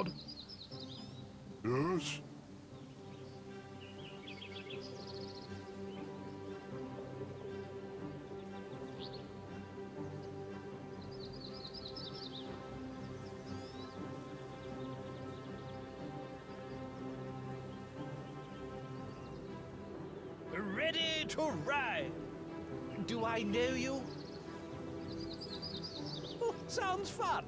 Lord. Yes? Ready to ride. Do I know you? Oh, sounds fun.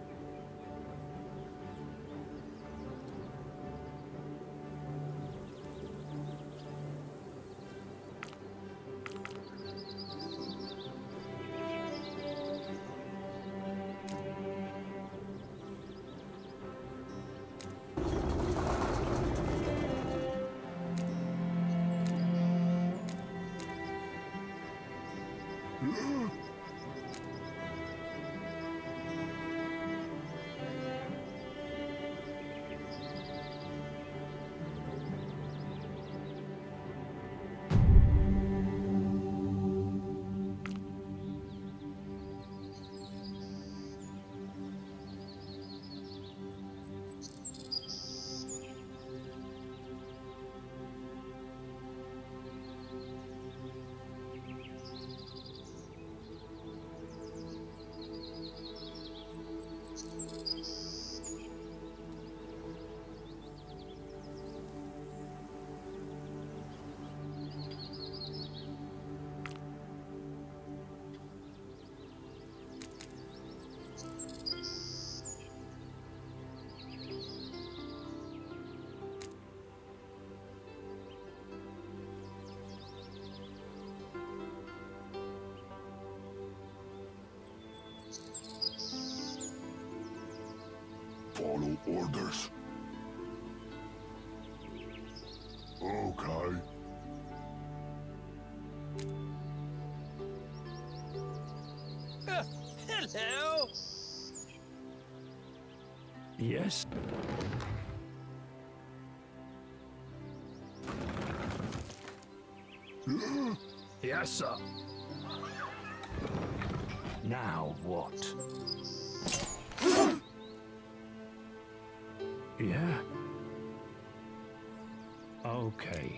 Follow orders. Okay. Hello. Yes. Yes, sir. Now what? Yeah. Okay.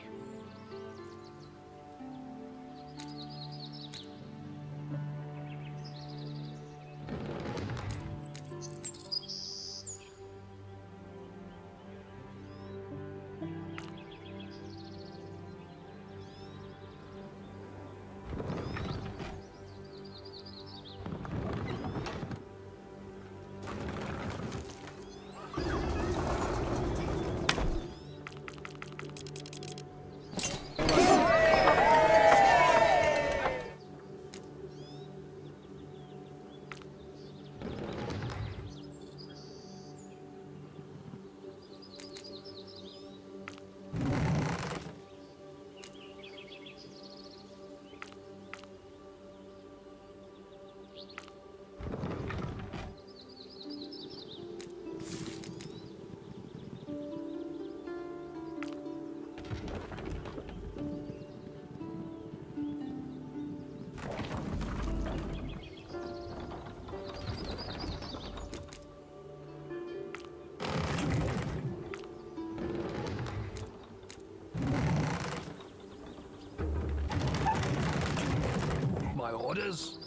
My orders?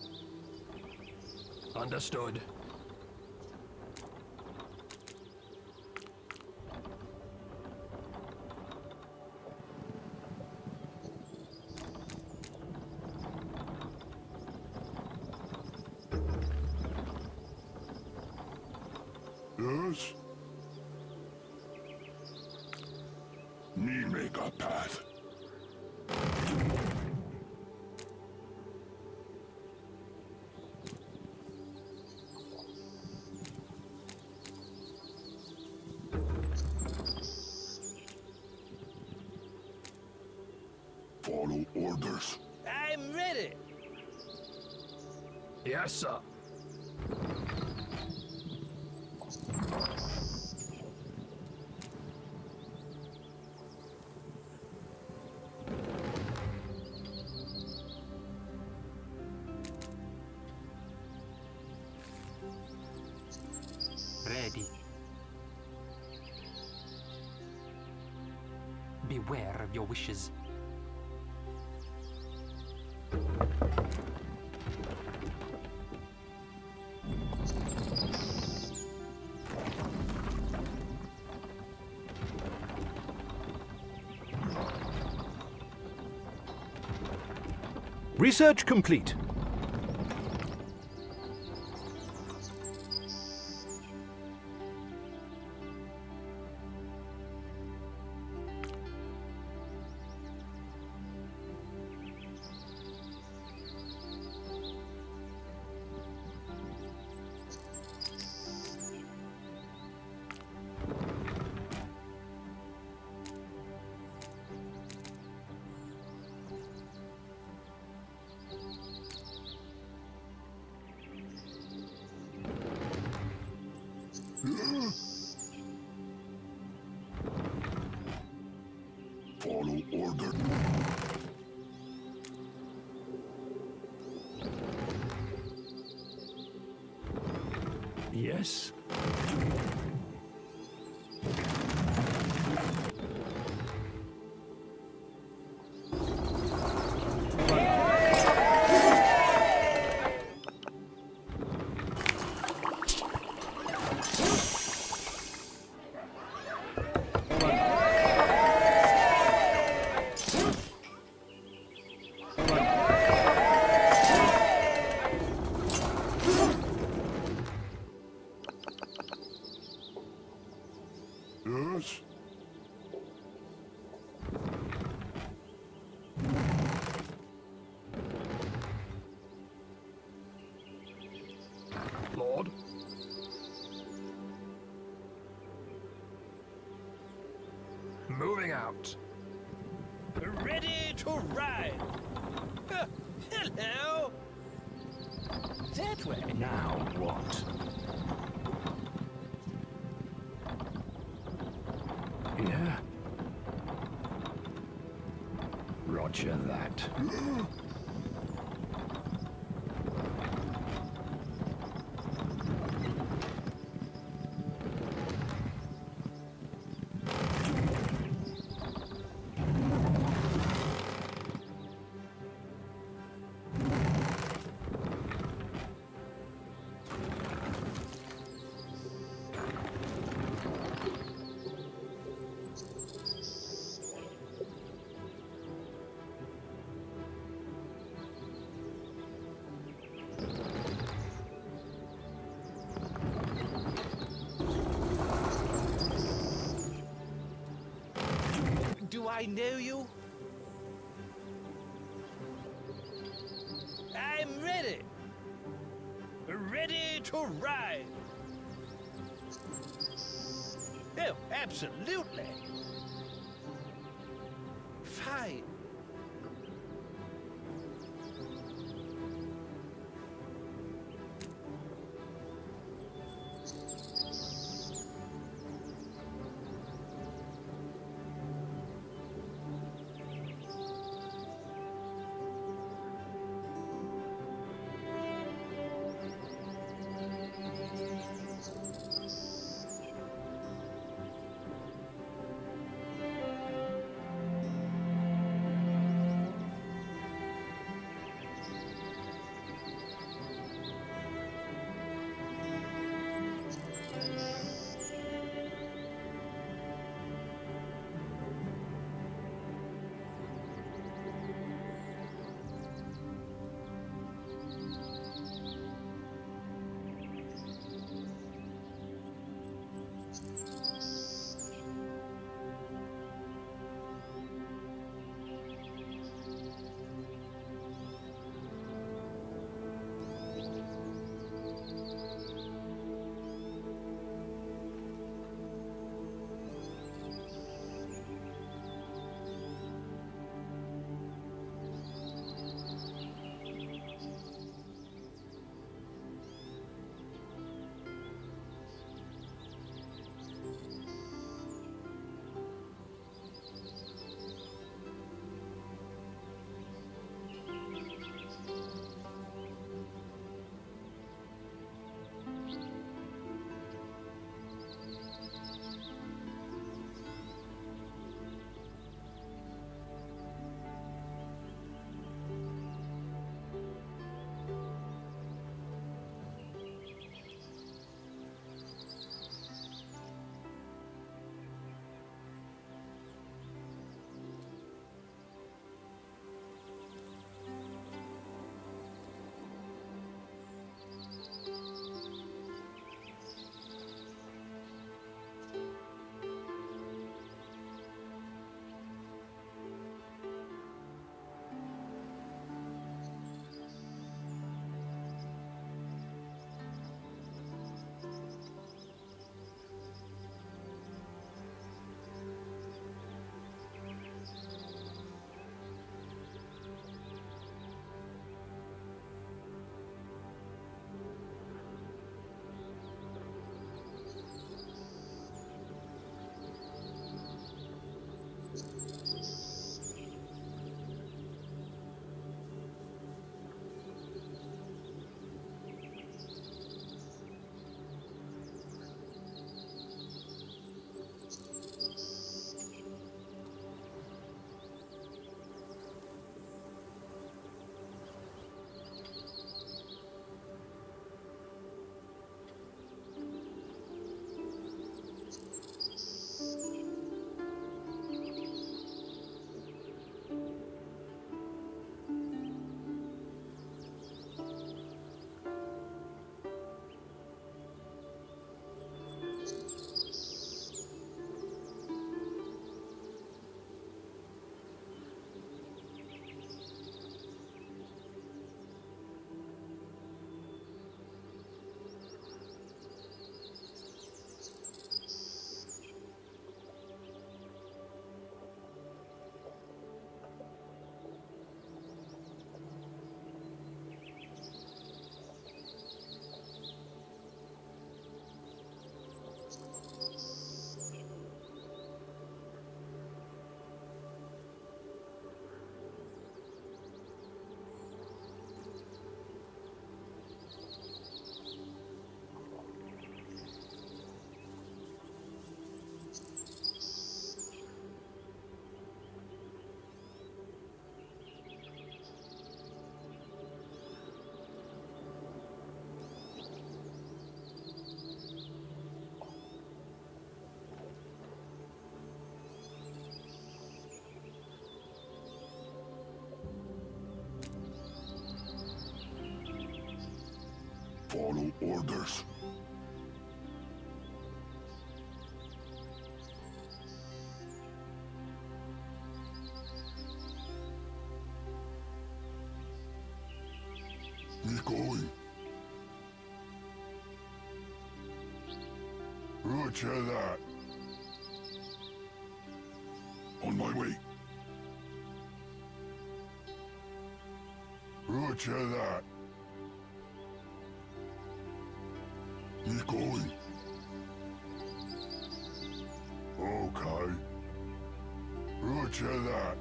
Understood. Yes? Me make a path. Follow orders. I'm ready. Yes, sir. Ready. Beware of your wishes. Research complete. Follow order. Yes. Yes? Lord. Moving out. Ready to ride. Hello. That way. Now what? Yeah. Roger that. Do I know you? I'm ready. Ready to ride. Oh, absolutely. Fine. Follow orders. Nikoi. Roger that. On my way. Roger that. Nikoi. Okay. Roger that.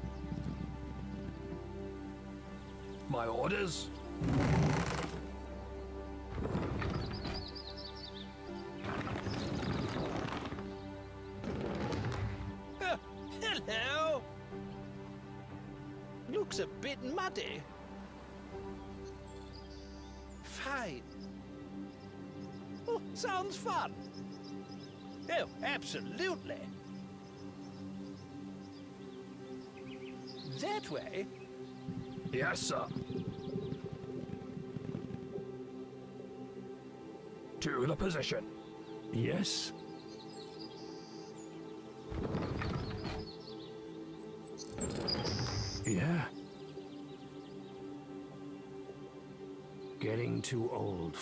My orders? Hello. Looks a bit muddy. Fine. Oh, sounds fun. Oh, absolutely. That way? Yes, sir. To the position. Yes. Yeah. Getting too old.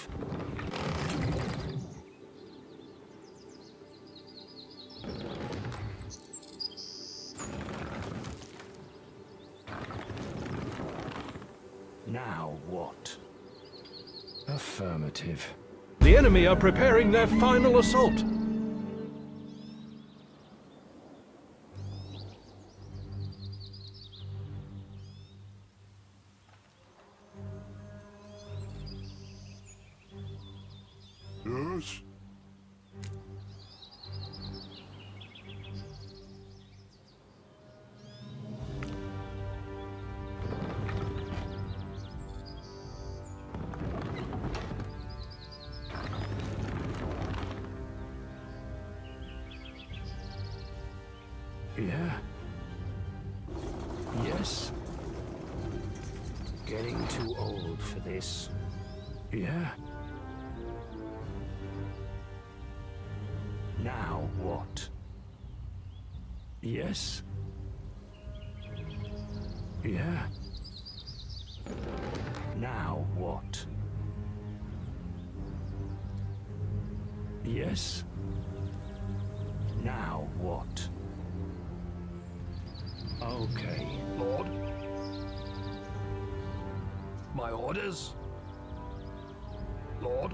Now what? Affirmative. The enemy are preparing their final assault. Yes? Yeah. Yes. Getting too old for this. Yeah. Now what? Yes. Yeah. Now what? Yes. Now what? Okay, Lord. My orders? Lord?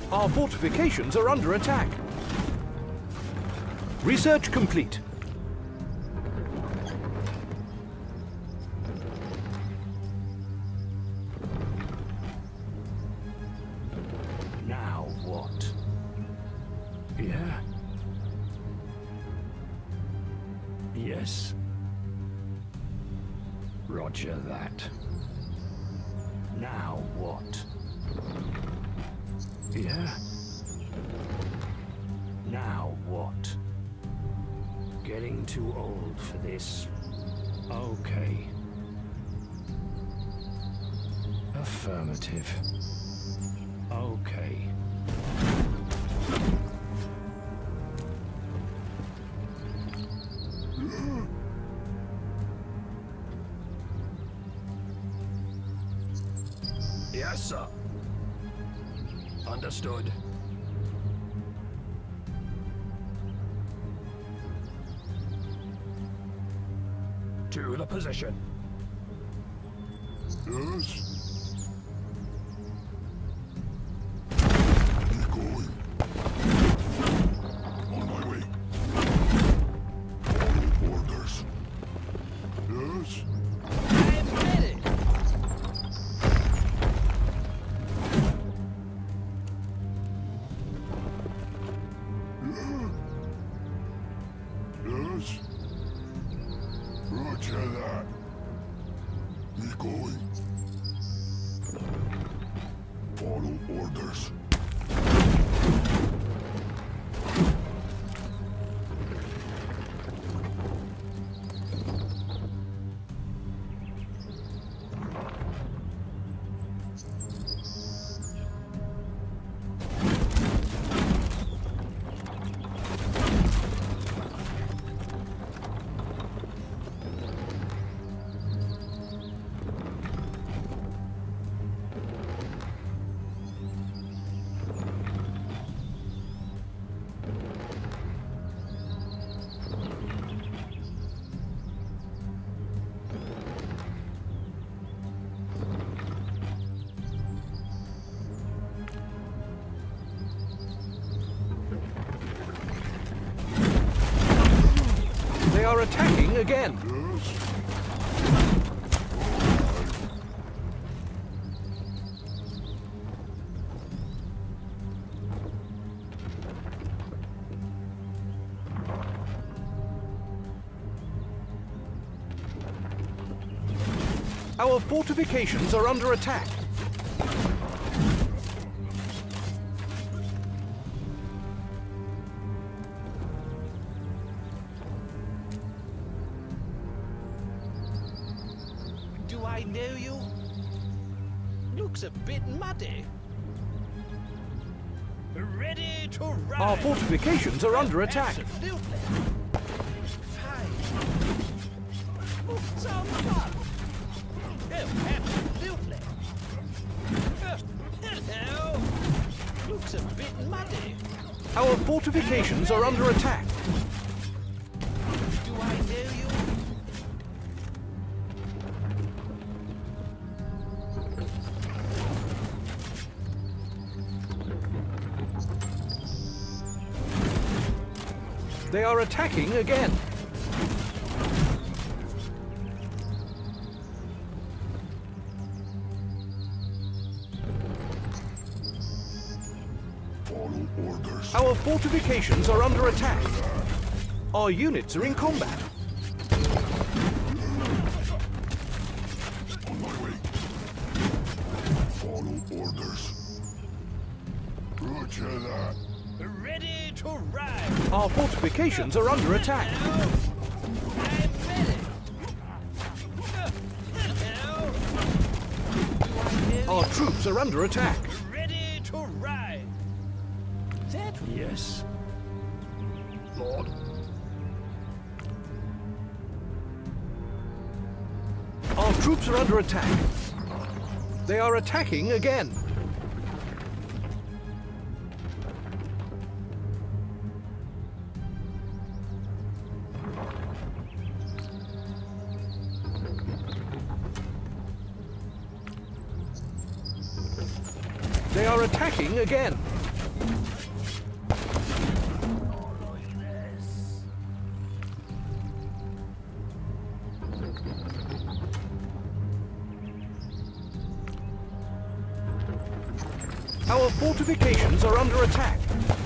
Our fortifications are under attack. Research complete. Now what? Yeah? Yes. Roger that. Now what? Yeah? Now what? Getting too old for this. Okay. Affirmative. Okay. Yes, sir. Understood. To the position. Yes. Be going. On my way. Follow orders. Yes. I'm ready. Yes. Roger that. Be going. Follow orders. They are attacking again. Yes. Our fortifications are under attack. Do I know you? Looks a bit muddy. Ready to ride. Our fortifications are under attack. Absolutely. Fine. Some fun. Oh, absolutely. Hello. Looks a bit muddy. Our fortifications are under attack. Do I know you? They are attacking again. Follow orders. Our fortifications are under attack. Our units are in combat. On my way. Follow orders. Roger that. Ready to ride. Our fortifications are under attack. Hello. I'm ready. Hello. Do I know Our troops are under attack. you? Ready to ride. That Yes. Lord. Our troops are under attack. They are attacking again. They are attacking again. Our fortifications are under attack.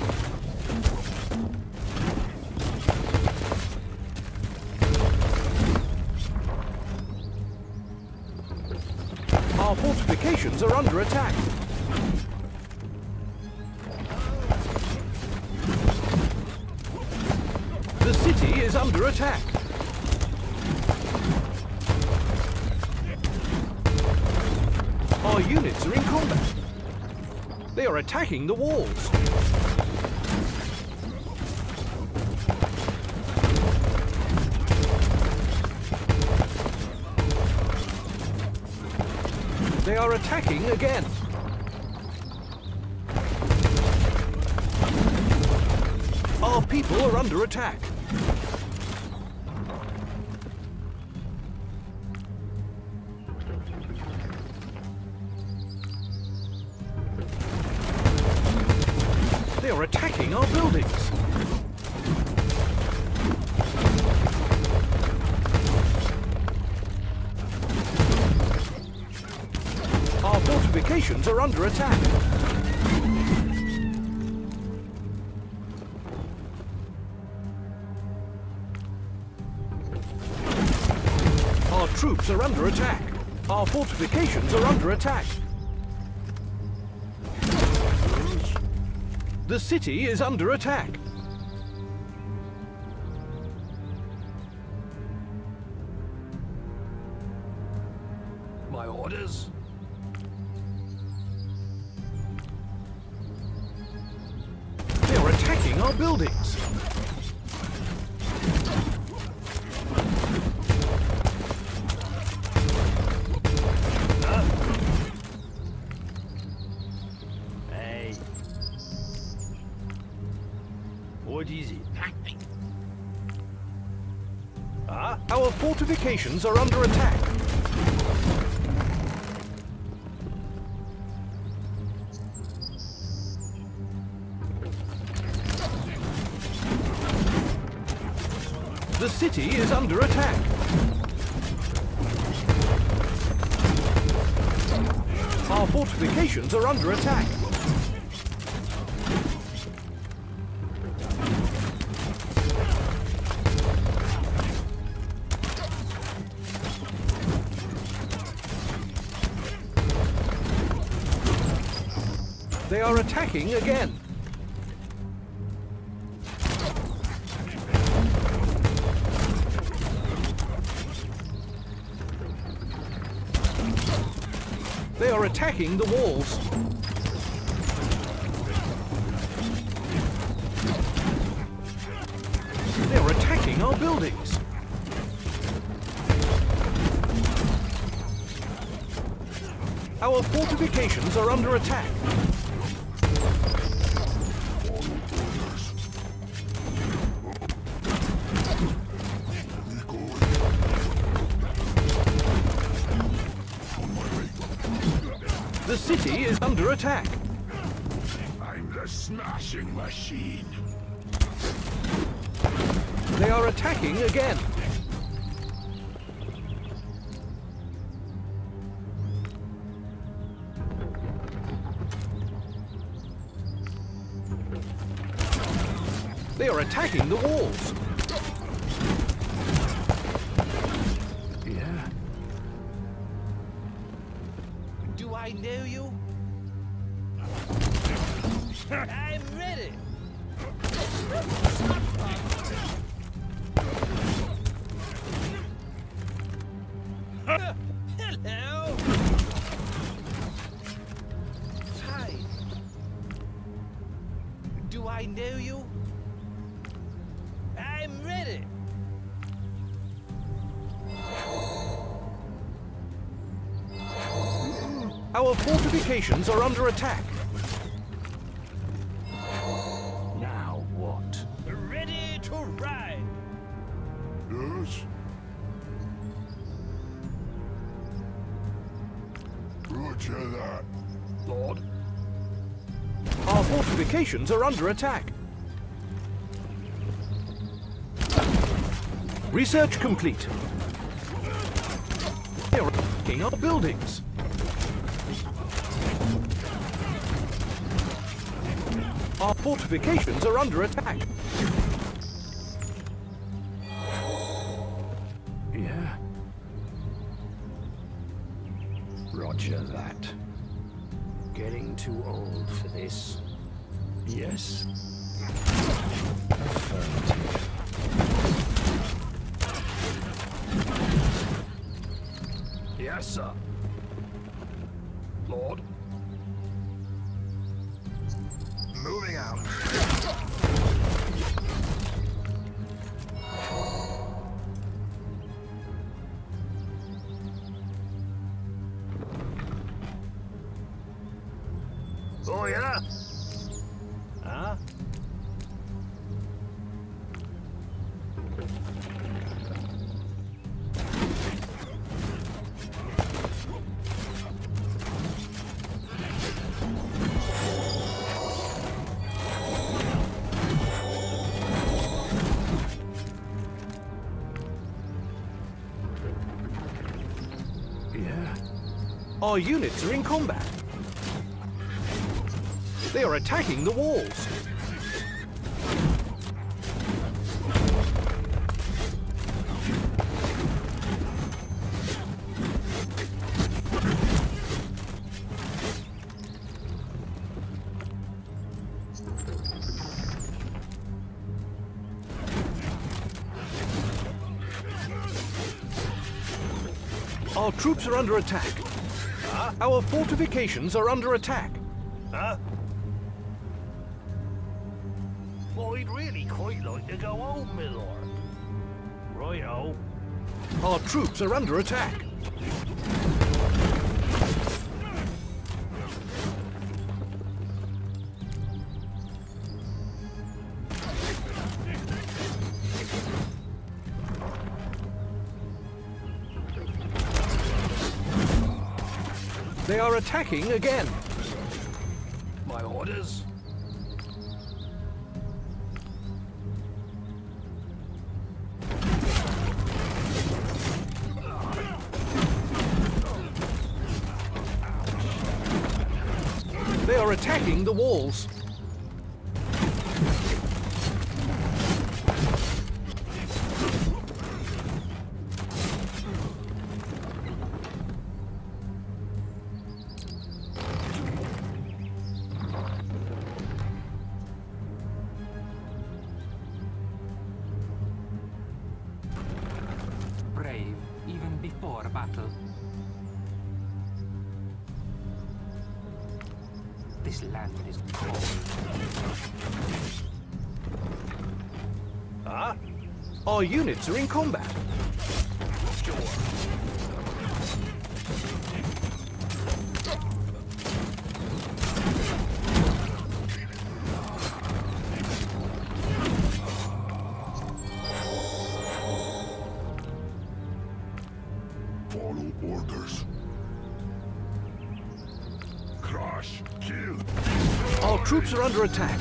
Our fortifications are under attack. The city is under attack. Our units are in combat. They are attacking the walls. They are attacking again. Our people are under attack. They are attacking our buildings. Our fortifications are under attack. Our troops are under attack. Our fortifications are under attack. The city is under attack. My orders? They are attacking our buildings. Hey. What is it? Our fortifications are under attack. The city is under attack. Our fortifications are under attack. They are attacking again. They are attacking the walls. They are attacking our buildings. Our fortifications are under attack. The city is under attack. I'm the smashing machine. They are attacking again. They are attacking the walls. Yeah. Do I know you? I'm ready. Hello. Fine. Do I know you? I'm ready. Our fortifications are under attack. Now what? Ready to ride. Yes? Roger that. Lord? Our fortifications are under attack. Research complete. They are attacking our buildings. Our fortifications are under attack. Yeah. Roger that. Getting too old for this. Yes. Affirmative. Yes, sir. Lord. Moving out. Oh, yeah? Huh? Yeah. Our units are in combat. They are attacking the walls. Our troops are under attack. Our fortifications are under attack. Huh? Well, we'd really quite like to go home, my lord. Right-o. Our troops are under attack. They are attacking again. My orders? They are attacking the walls. Brave, even before battle. This land is cold. Huh? Our units are in combat. Sure. Follow orders. Crush. Kill. Our troops are under attack.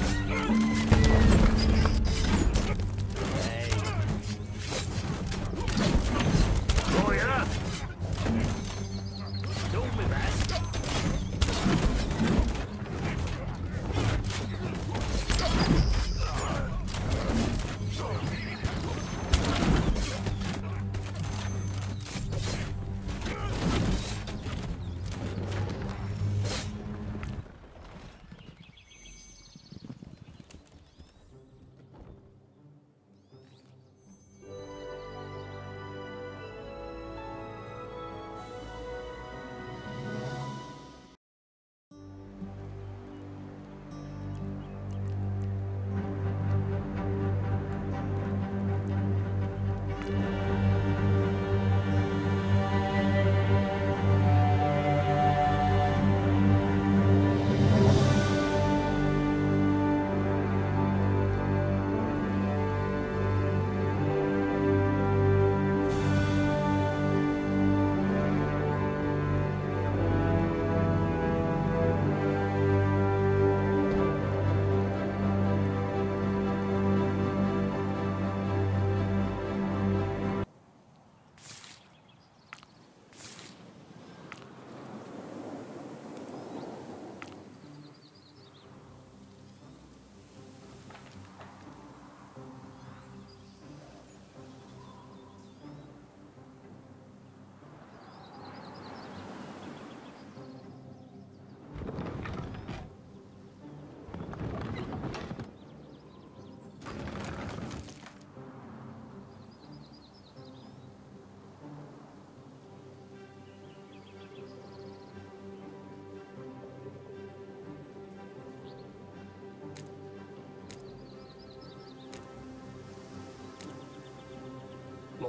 Oh, yeah? Do me best.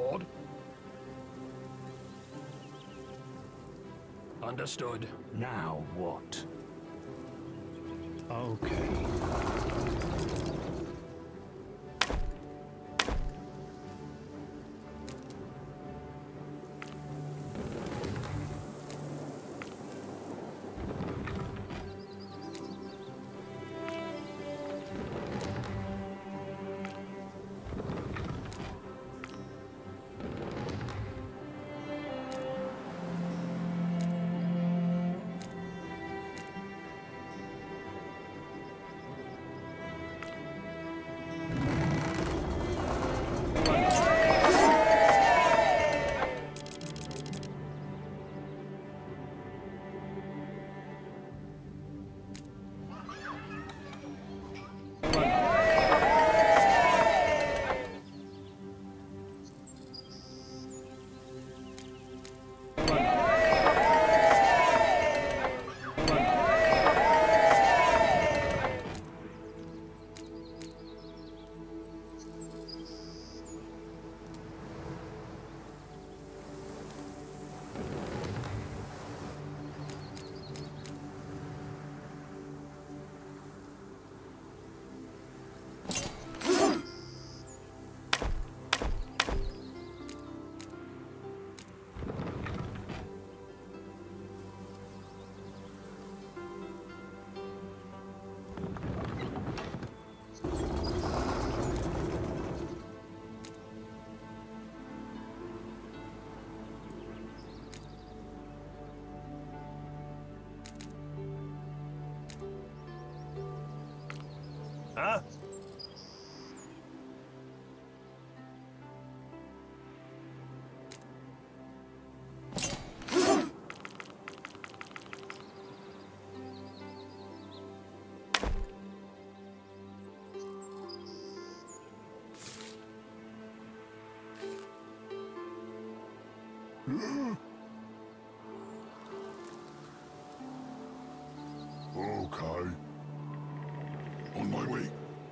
lord. Understood. Now what? Okay. Huh? Okay. On my way.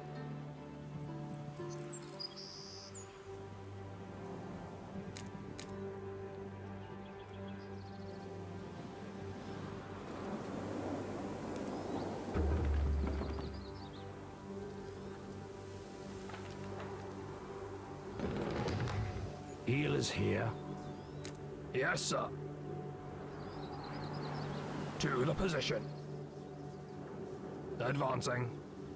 Healers here. Yes, sir. To the position. Advancing.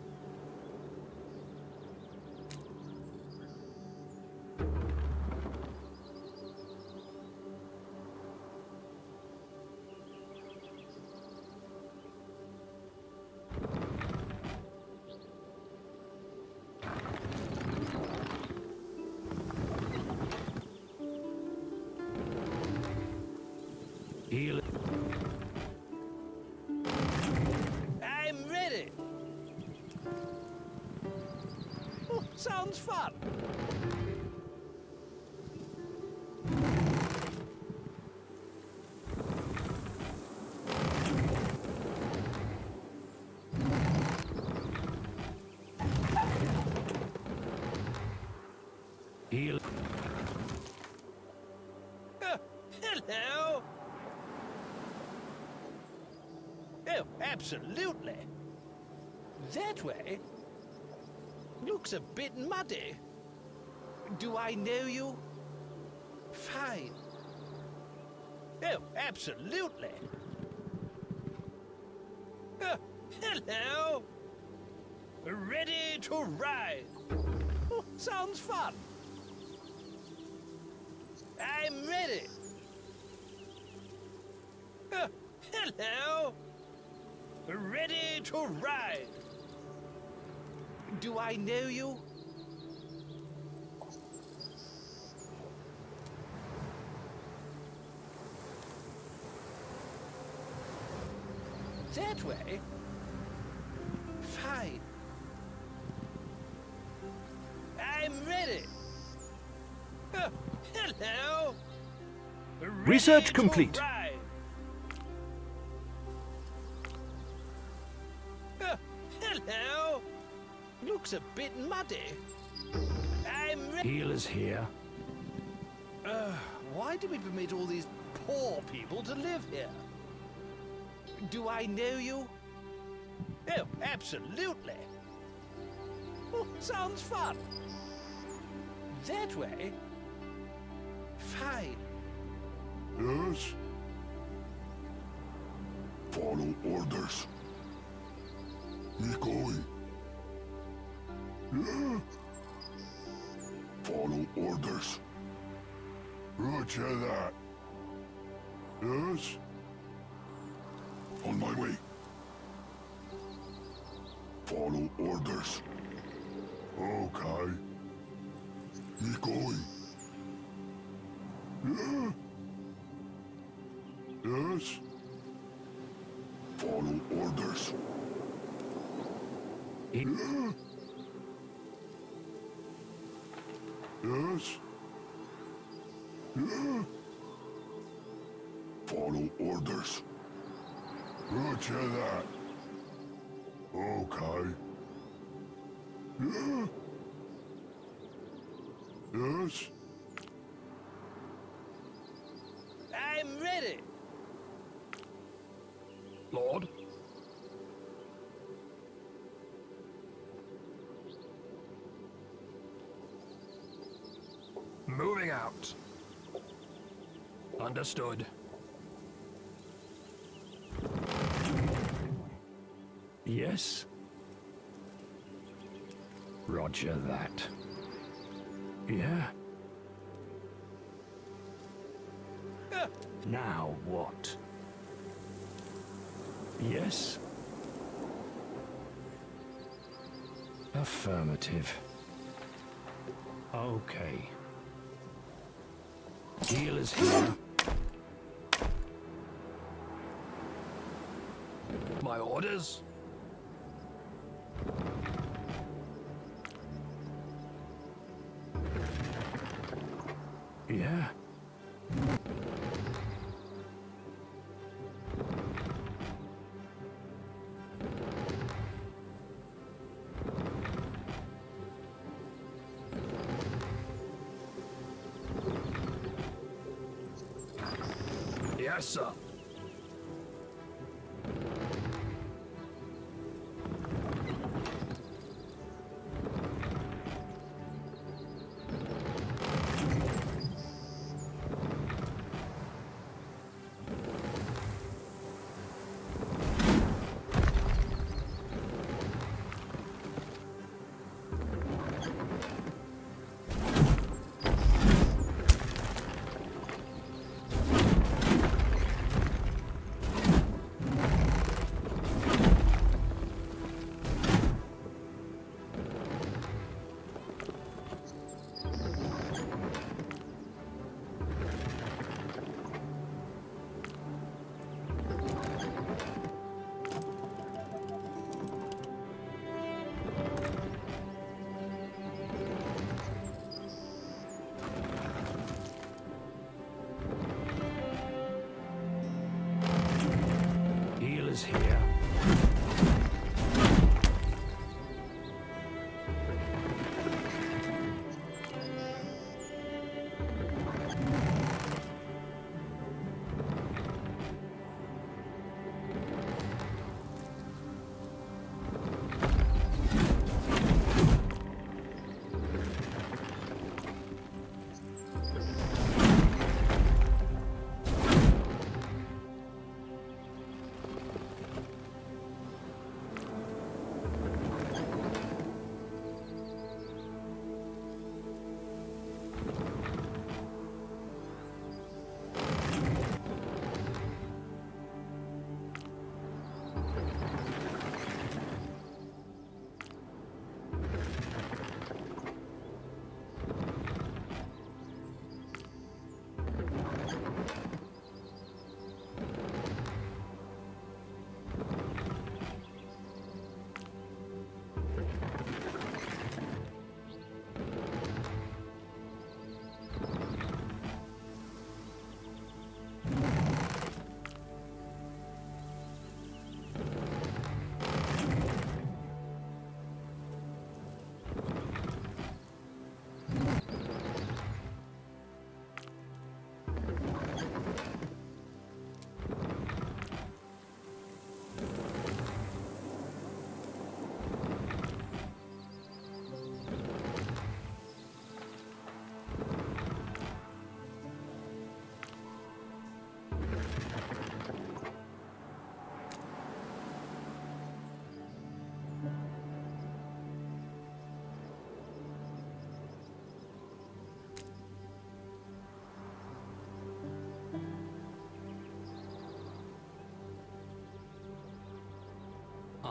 Heal. I'm ready. Oh, sounds fun. Heal. Hello. Oh, absolutely. That way? Looks a bit muddy. Do I know you? Fine. Oh, absolutely. Oh, hello. Ready to ride. Oh, sounds fun. I'm ready. Oh, hello. Ready to ride. Do I know you? That way? Fine. I'm ready. Oh, hello. Research Ready to complete. ride. Oh, hello. Looks a bit muddy. I'm ready. Healers here. Why do we permit all these poor people to live here? Do I know you? Oh, absolutely. Oh, sounds fun. That way? Fine. Yes? Follow orders. Me going. Yeah? Follow orders. Roger that. Yes? On my way. Follow orders. Okay. Me going. Yeah? Yes? Follow orders. Yeah? Yes? Yeah? Follow orders. Roger that. Okay. Yeah? Yes? I'm ready. Lord? Moving out. Understood. Yes? Roger that. Yeah? Now what? Yes? Affirmative. Okay. Dealers here. My orders? Yeah? Yes, sir.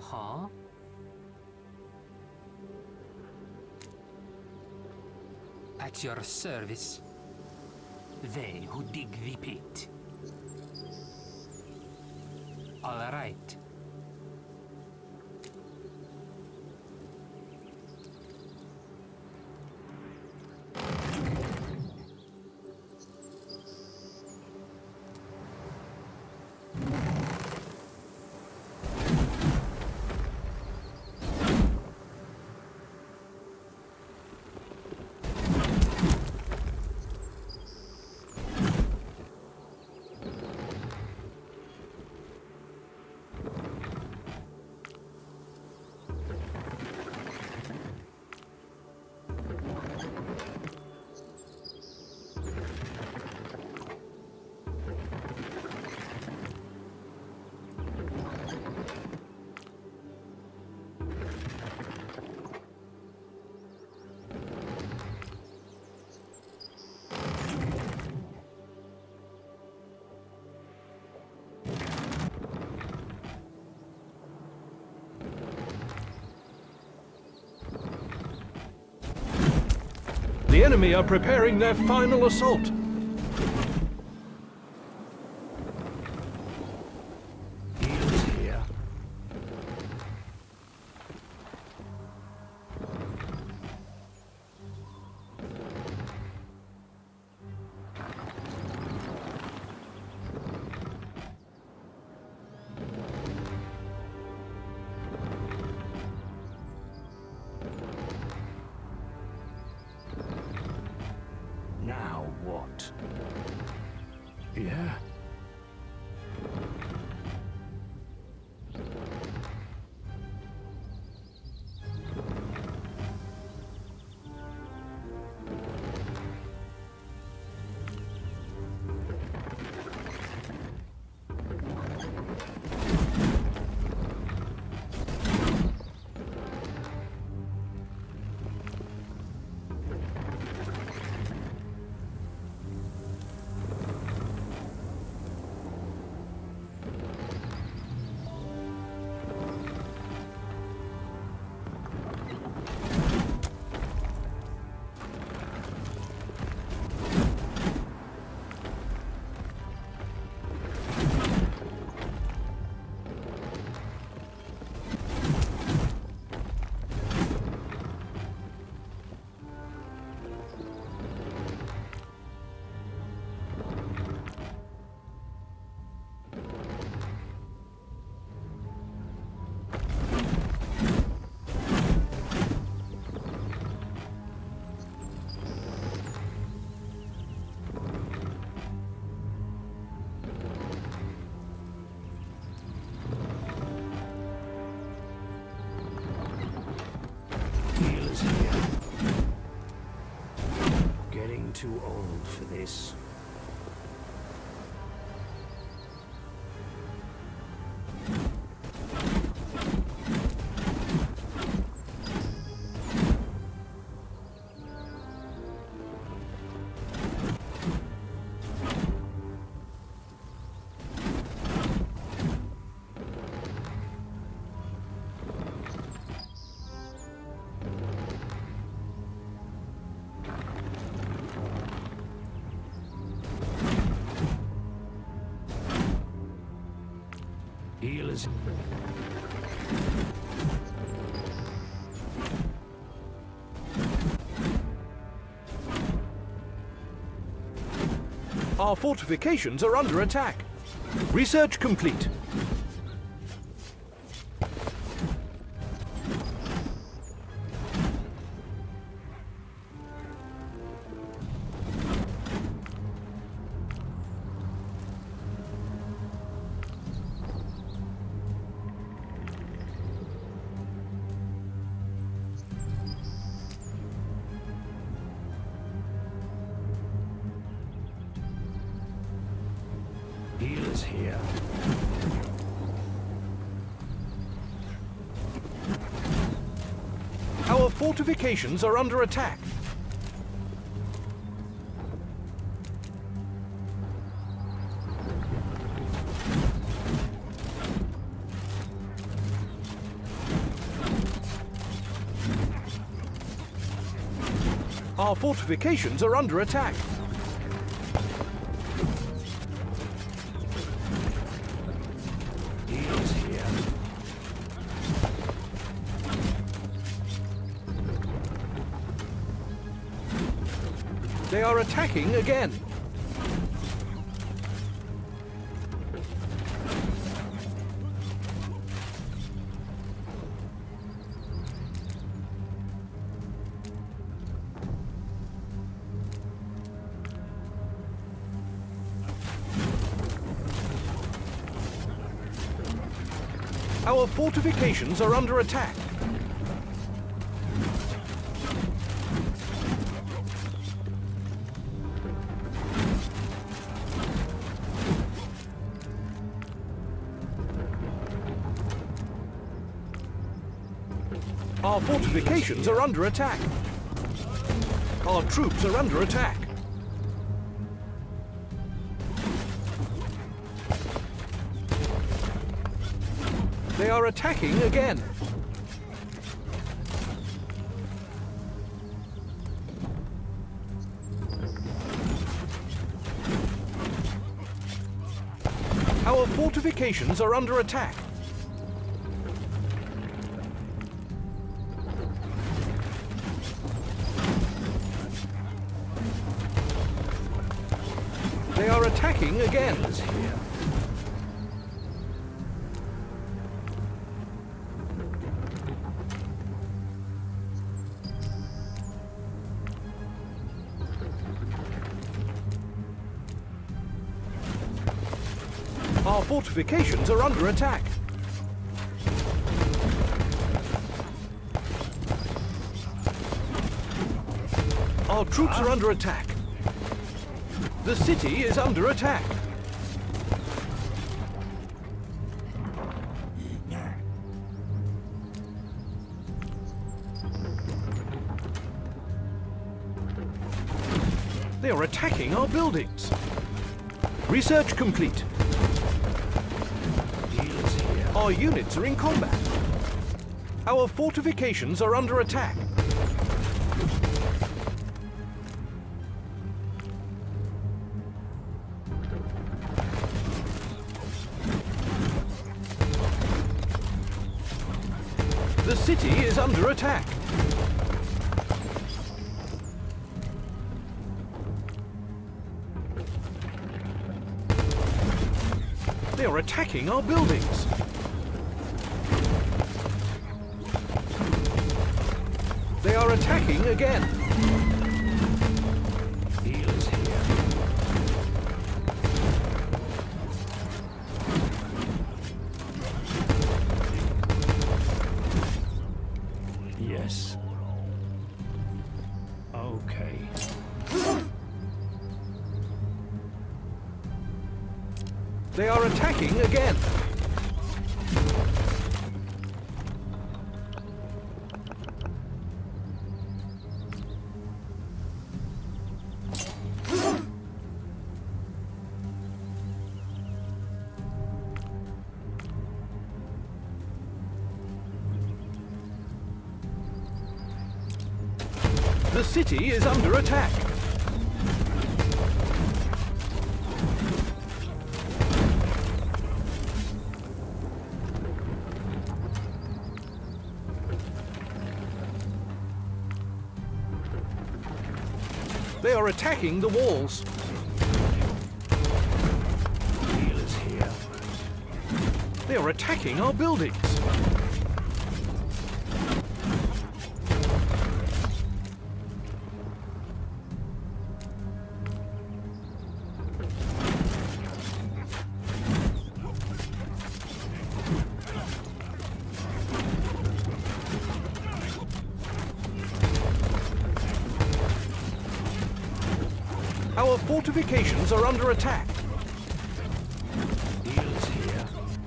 Uh-huh. At your service. They who dig the pit. All right. The enemy are preparing their final assault. Healers here. Now what? Yeah. Healers here. Getting too old for this. Healers. Our fortifications are under attack. Research complete. Healers here. Our fortifications are under attack. Our fortifications are under attack. He is here. They are attacking again. Our fortifications are under attack. Our fortifications are under attack. Our troops are under attack. They are attacking again. Our fortifications are under attack. They are attacking again. Our fortifications are under attack. Our troops are under attack. The city is under attack. They are attacking our buildings. Research complete. Our units are in combat. Our fortifications are under attack. The city is under attack. They are attacking our buildings. They are attacking again. He is here. Yes. Okay. They are attacking again. The city is under attack. They are attacking the walls. He is here. They are attacking our buildings. Our fortifications are under attack. He is here.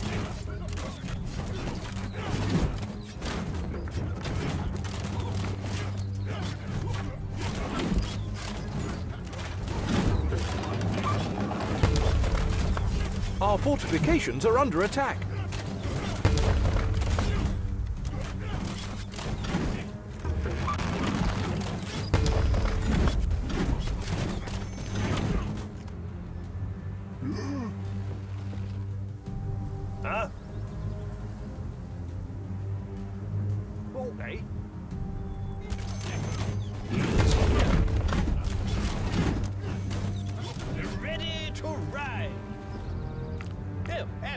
Our fortifications are under attack.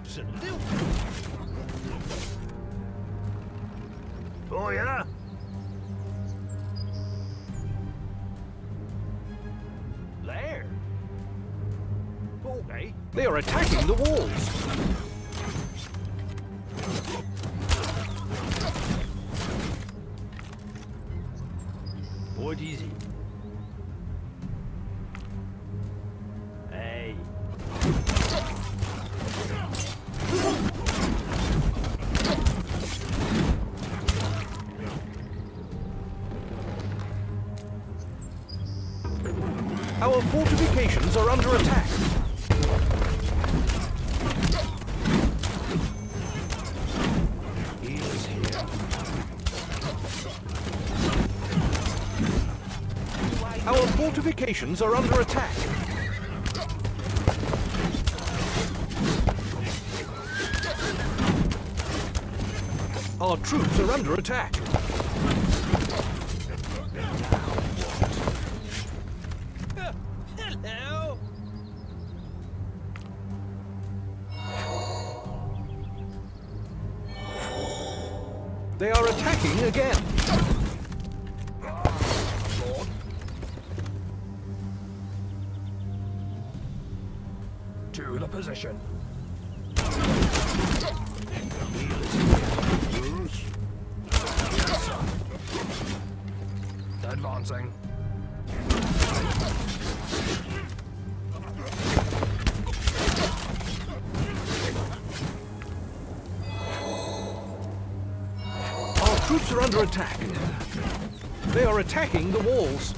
absolutely. Oh, yeah? There. Okay. They are attacking the walls. What is it? Hey. Our fortifications are under attack. He is here. Our fortifications are under attack. Our troops are under attack. Hello. They are attacking again. To the position. Yes. Advancing. Our troops are under attack. They are attacking the walls.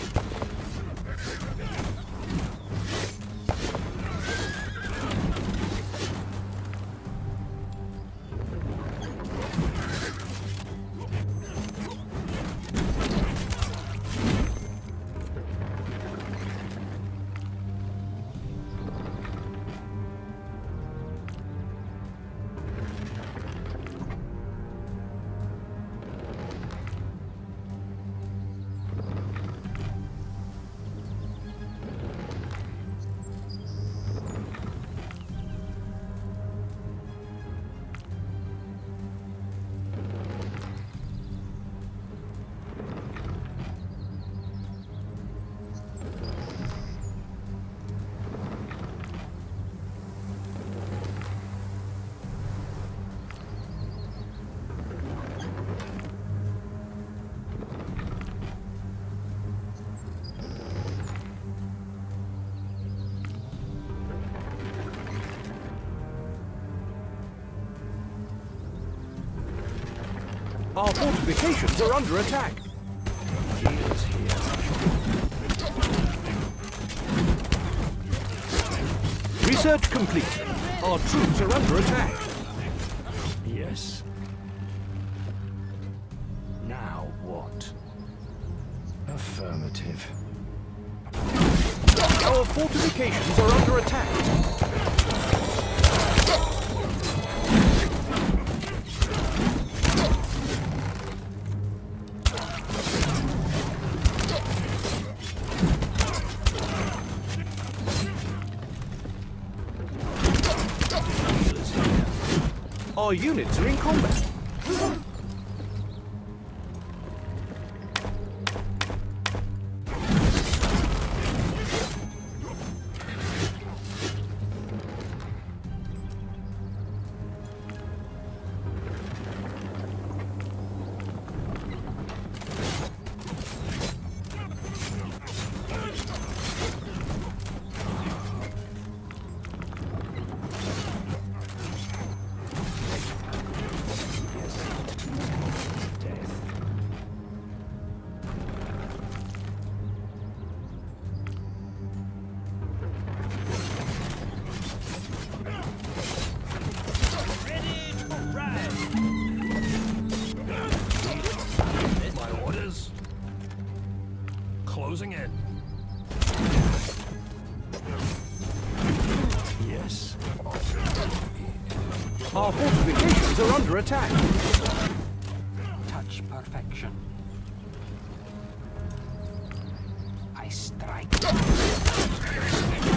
Our fortifications are under attack. He is here. Research complete. Our troops are under attack. Yes. Now what? Affirmative. Our fortifications are under attack. Our units are in combat. Ready to ride. My orders. Closing in. Yes. Our fortifications are under attack. Touch perfection. I strike.